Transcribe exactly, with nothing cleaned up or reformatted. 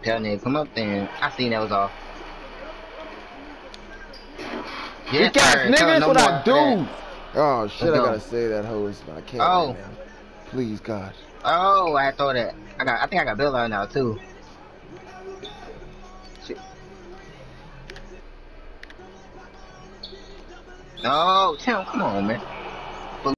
Tell nigga, come up then. I seen that was off. Yes, Yes, sir. nigga, Nigga, that's no what more I of do. that. Oh shit, Let's I go. gotta say that hose, but I can't Oh. right now. Please, God. Oh, I thought that. I got. I think I got Bill out now too. Shit. No, Tim, come on, man.